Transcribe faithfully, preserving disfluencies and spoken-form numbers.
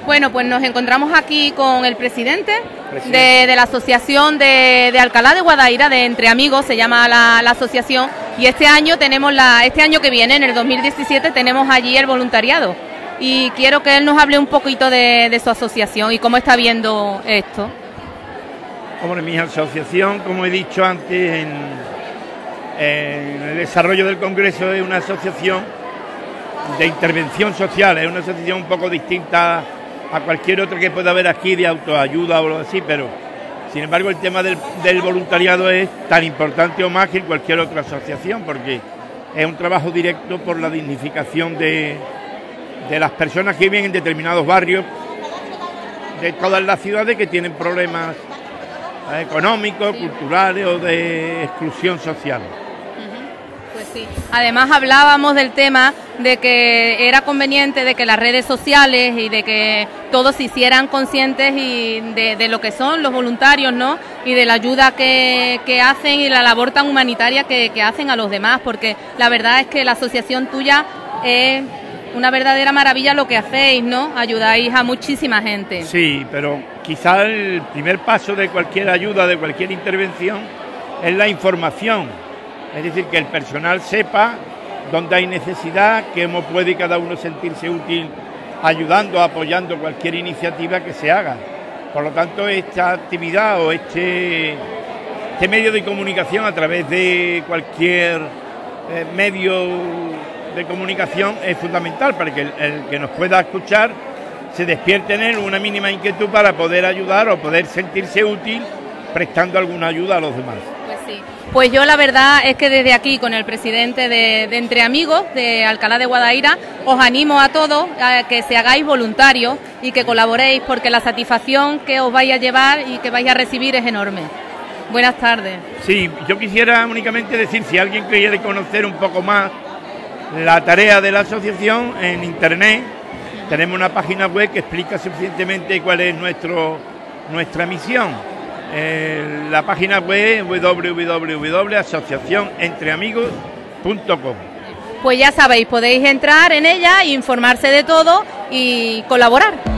Bueno, pues nos encontramos aquí con el presidente, presidente. De, de la Asociación de, de Alcalá de Guadaira, de Entre Amigos, se llama la, la asociación, y este año tenemos la, este año que viene, en el dos mil diecisiete, tenemos allí el voluntariado. Y quiero que él nos hable un poquito de, de su asociación y cómo está viendo esto. Hombre, mi asociación, como he dicho antes, en, en el desarrollo del Congreso, es una asociación de intervención social, es una asociación un poco distinta a cualquier otra que pueda haber aquí de autoayuda o algo así, pero sin embargo el tema del, del voluntariado es tan importante o más que en cualquier otra asociación, porque es un trabajo directo por la dignificación de, de las personas que viven en determinados barrios de todas las ciudades que tienen problemas económicos, culturales o de exclusión social. Pues sí. Además hablábamos del tema de que era conveniente de que las redes sociales y de que todos se hicieran conscientes y de, de lo que son los voluntarios, ¿no? Y de la ayuda que, que hacen y la labor tan humanitaria que, que hacen a los demás, porque la verdad es que la asociación tuya es una verdadera maravilla lo que hacéis, ¿no? Ayudáis a muchísima gente. Sí, pero quizá el primer paso de cualquier ayuda, de cualquier intervención, es la información. Es decir, que el personal sepa dónde hay necesidad, cómo puede cada uno sentirse útil ayudando, apoyando cualquier iniciativa que se haga. Por lo tanto, esta actividad o este, este medio de comunicación a través de cualquier eh, medio de comunicación es fundamental para que el, el que nos pueda escuchar se despierte en él una mínima inquietud para poder ayudar o poder sentirse útil prestando alguna ayuda a los demás. Pues sí. Pues yo la verdad es que desde aquí con el presidente de, de Entre Amigos de Alcalá de Guadaira os animo a todos a que se hagáis voluntarios y que colaboréis, porque la satisfacción que os vais a llevar y que vais a recibir es enorme. Buenas tardes. Sí, yo quisiera únicamente decir, si alguien quiere conocer un poco más la tarea de la asociación, en internet tenemos una página web que explica suficientemente cuál es nuestro nuestra misión. Eh, la página web w w w punto asociación entre amigos punto com. Pues ya sabéis, podéis entrar en ella, informarse de todo y colaborar.